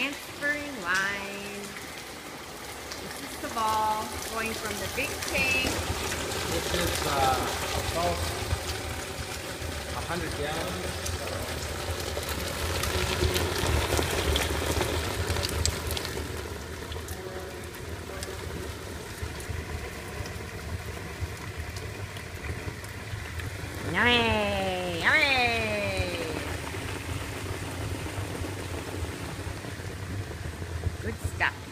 transferring line. This is the ball going from the big tank. This is about 100 gallons. Yummy! Yummy! Good stuff.